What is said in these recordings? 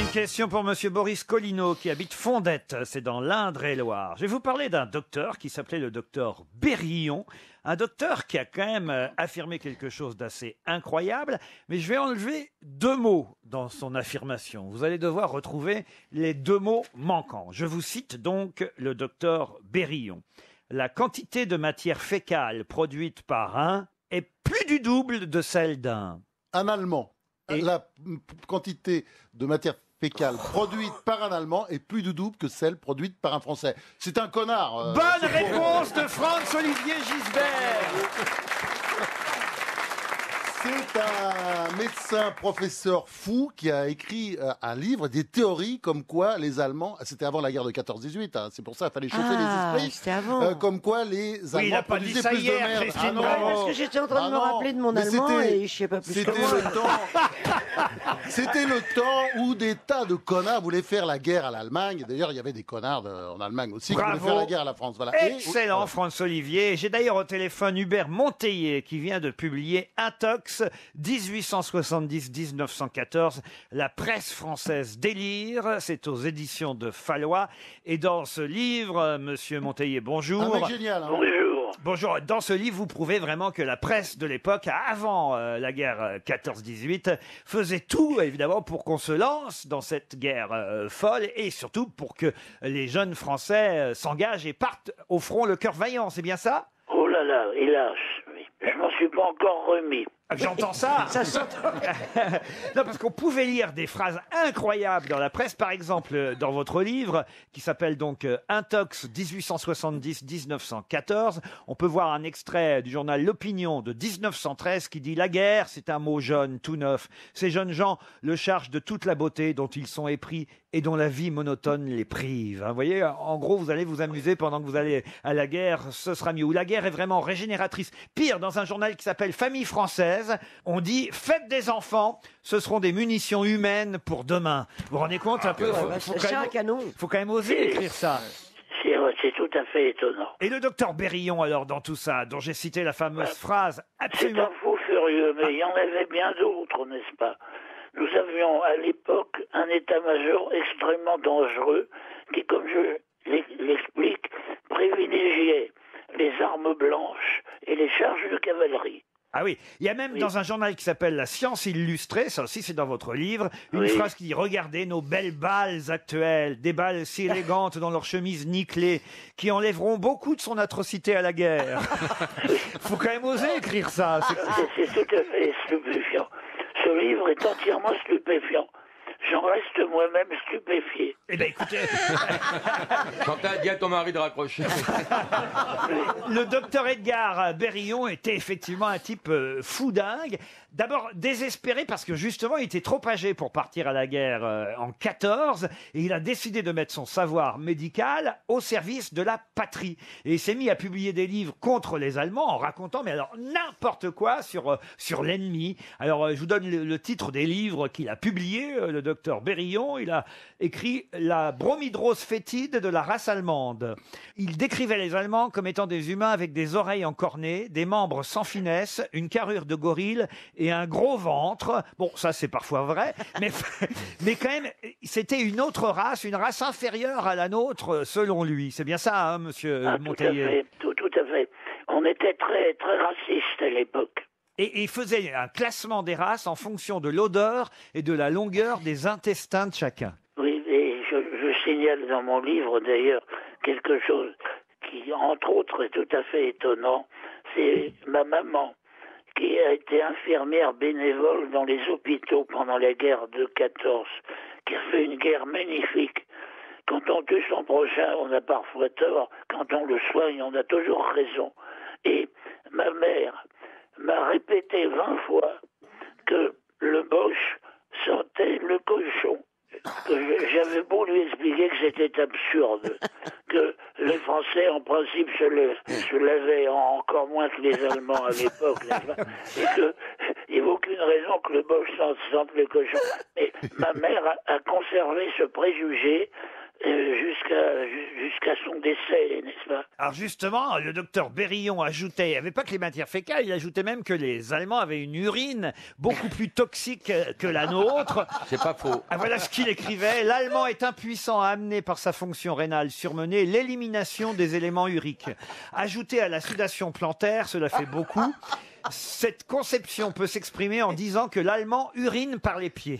Une question pour Monsieur Boris Collineau qui habite Fondette, c'est dans l'Indre-et-Loire. Je vais vous parler d'un docteur qui s'appelait le docteur Berillon, un docteur qui a quand même affirmé quelque chose d'assez incroyable, mais je vais enlever 2 mots dans son affirmation. Vous allez devoir retrouver les 2 mots manquants. Je vous cite donc le docteur Berillon. La quantité de matière fécale produite par un est plus du double de celle d'un. Un Allemand. Et- La quantité de matière fécale produite par un Allemand est plus du double que celle produite par un Français. C'est un connard. Bonne réponse de Franz-Olivier Gisbert. C'est un médecin professeur fou qui a écrit un livre, des théories comme quoi les Allemands, c'était avant la guerre de 14-18, hein, c'est pour ça qu'il fallait chauffer les esprits, c'était avant. comme quoi les Oui, il Allemands n'a pas dit produisaient ça plus hier, de merde. Christine non. Bravo. Parce que j'étais en train de me non. rappeler de mon Mais allemand c'était- et je sais pas plus que C'était moi. le temps. C'était le temps où des tas de connards voulaient faire la guerre à l'Allemagne. D'ailleurs, il y avait des connards en Allemagne aussi qui Bravo. voulaient faire la guerre à la France. Voilà. Et- Excellent, Franz-Olivier. J'ai d'ailleurs au téléphone Hubert Monteiller qui vient de publier Intox 1870-1914. La presse française délire. C'est aux éditions de Fallois. Et dans ce livre, Monsieur Monteiller, bonjour. Un mec génial. Hein. Bonjour. Bonjour. Dans ce livre, vous prouvez vraiment que la presse de l'époque, avant la guerre 14-18, faisait tout, évidemment, pour qu'on se lance dans cette guerre folle et surtout pour que les jeunes Français s'engagent et partent au front le cœur vaillant. C'est bien ça? Oh là là, hélas, oui. Je m'en suis pas encore remis. J'entends ça. Ça s'entend. Non, parce qu'on pouvait lire des phrases incroyables dans la presse. Par exemple, dans votre livre, qui s'appelle donc Intox 1870-1914, on peut voir un extrait du journal L'Opinion de 1913 qui dit « La guerre, c'est un mot jeune, tout neuf. Ces jeunes gens le chargent de toute la beauté dont ils sont épris et dont la vie monotone les prive. » Vous voyez, en gros, vous allez vous amuser pendant que vous allez à la guerre, ce sera mieux. Ou la guerre est vraiment régénératrice. Pire, dans un journal qui s'appelle Famille française, on dit « Faites des enfants, ce seront des munitions humaines pour demain. » Vous vous rendez compte un peu? C'est un canon. Faut quand même oser écrire ça. C'est tout à fait étonnant. Et le docteur Berillon, alors, dans tout ça, dont j'ai cité la fameuse phrase C'est absolument... un fou furieux, mais il y en avait bien d'autres, n'est-ce pas? Nous avions à l'époque un état-major extrêmement dangereux qui, comme je l'explique, privilégiait les armes blanches et les charges de cavalerie. Ah oui, il y a même Oui. dans un journal qui s'appelle La Science illustrée, ça aussi c'est dans votre livre, une Oui. phrase qui dit « Regardez nos belles balles actuelles, des balles si élégantes dans leurs chemises nickelées, qui enlèveront beaucoup de son atrocité à la guerre. » Faut quand même oser écrire ça. C'est tout à fait stupéfiant. Ce livre est entièrement stupéfiant. J'en reste moi-même stupéfié. Eh bien écoutez, Quand t'as dit à ton mari de raccrocher. le docteur Edgar Berillon était effectivement un type fou dingue. D'abord désespéré parce que justement il était trop âgé pour partir à la guerre en 14 et il a décidé de mettre son savoir médical au service de la patrie. Et il s'est mis à publier des livres contre les Allemands en racontant mais alors n'importe quoi sur l'ennemi. Alors je vous donne le titre des livres qu'il a publiés, le docteur Berillon. Il a écrit La bromhydrose fétide de la race allemande. Il décrivait les Allemands comme étant des humains avec des oreilles encornées, des membres sans finesse, une carrure de gorille et un gros ventre. Bon, ça c'est parfois vrai, mais quand même, c'était une autre race, une race inférieure à la nôtre, selon lui. C'est bien ça, hein, monsieur Tout à Monteiller? fait, tout à fait. On était très, très racistes à l'époque. Et il faisait un classement des races en fonction de l'odeur et de la longueur des intestins de chacun. Oui, et je signale dans mon livre d'ailleurs quelque chose qui, entre autres, est tout à fait étonnant. C'est ma maman qui a été infirmière bénévole dans les hôpitaux pendant la guerre de 14, qui a fait une guerre magnifique. Quand on tue son prochain, on a parfois tort. Quand on le soigne, on a toujours raison. Et ma mère m'a répété 20 fois que le Boche sentait le cochon. J'avais beau lui expliquer que c'était absurde, que les Français, en principe, se lavaient encore moins que les Allemands à l'époque, n'est-ce pas, et qu'il n'y avait aucune raison que le Boche sente le cochon. Mais ma mère a conservé ce préjugé, jusqu'à son décès, n'est-ce pas? Alors justement, le docteur Berillon ajoutait, il n'y avait pas que les matières fécales, il ajoutait même que les Allemands avaient une urine beaucoup plus toxique que la nôtre. C'est pas faux. Ah, voilà ce qu'il écrivait. L'Allemand est impuissant à amener par sa fonction rénale surmenée l'élimination des éléments uriques. Ajouté à la sudation plantaire, cela fait beaucoup. Cette conception peut s'exprimer en disant que l'Allemand urine par les pieds.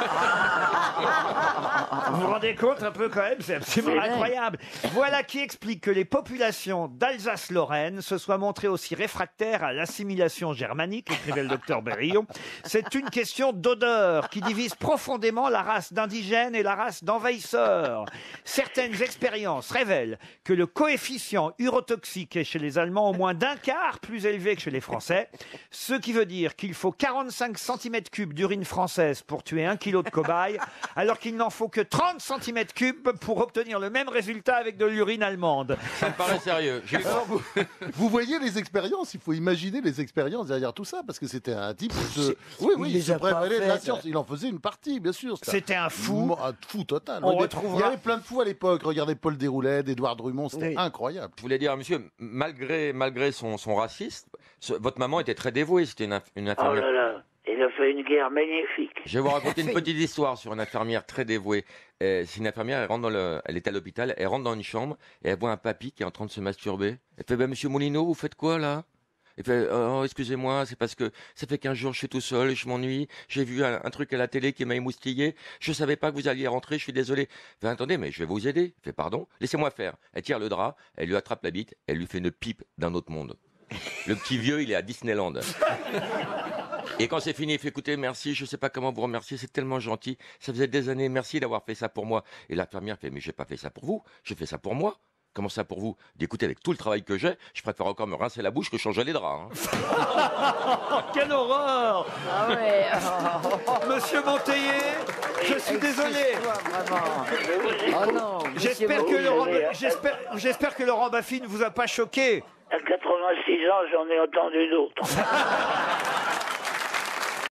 Vous vous rendez compte un peu quand même, c'est absolument incroyable. Voilà qui explique que les populations d'Alsace-Lorraine se soient montrées aussi réfractaires à l'assimilation germanique, écrivait le docteur Berillon. C'est une question d'odeur qui divise profondément la race d'indigènes et la race d'envahisseurs. Certaines expériences révèlent que le coefficient urotoxique est chez les Allemands au moins d'un quart plus élevé que chez les Français. Ce qui veut dire qu'il faut 45 cm3 d'urine française pour tuer 1 kg de cobaye, alors qu'il n'en faut que 30 cm3 pour obtenir le même résultat avec de l'urine allemande. Ça me paraît sérieux. Vous voyez les expériences, il faut imaginer les expériences derrière tout ça, parce que c'était un type qui se... il il se les a pas prévalait de la faites. science. Il en faisait une partie, bien sûr. C'était un fou. Un fou total. On Oui, mais retrouvera- Il y avait plein de fous à l'époque. Regardez Paul Déroulède, Édouard Drummond, c'était incroyable. Je voulais dire à monsieur, malgré son racisme, votre maman était très dévouée. C'était une Oh infirmière. là là, il a fait une guerre magnifique. Je vais vous raconter une petite histoire sur une infirmière très dévouée. C'est une infirmière, elle est à l'hôpital, elle rentre dans une chambre et elle voit un papy qui est en train de se masturber. Elle fait, monsieur Moulineau, vous faites quoi là? Il fait, oh, excusez-moi, c'est parce que ça fait 15 jours que je suis tout seul, je m'ennuie, j'ai vu un truc à la télé qui m'a émoustillé, je savais pas que vous alliez rentrer, je suis désolé. Il fait, attendez, mais je vais vous aider. Il fait, pardon, laissez-moi faire. Elle tire le drap, elle lui attrape la bite, elle lui fait une pipe d'un autre monde. Le petit vieux, il est à Disneyland. Et quand c'est fini, il fait, écoutez, merci, je sais pas comment vous remercier, c'est tellement gentil, ça faisait des années, merci d'avoir fait ça pour moi. Et l'infirmière fait, mais j'ai pas fait ça pour vous, j'ai fait ça pour moi. Comment ça pour vous? D'écouter avec tout le travail que j'ai, je préfère encore me rincer la bouche que changer les draps. Hein. Quelle horreur! Ah ouais. Monsieur Monteiller, je suis désolé. Oh non. J'espère que Laurent Baffy ne vous a pas choqué. À 86 ans, j'en ai entendu d'autres.